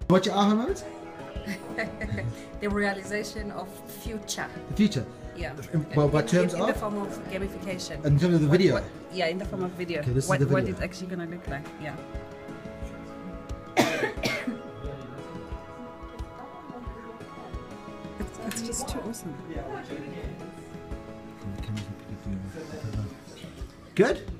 What's your aha moment? The realization of future. The future. Yeah. Well, what terms in the of? form of gamification. In terms of the video. Yeah, in the form of video. Okay, this is what, the video. what it's actually gonna look like. Yeah. it's just too awesome. Good?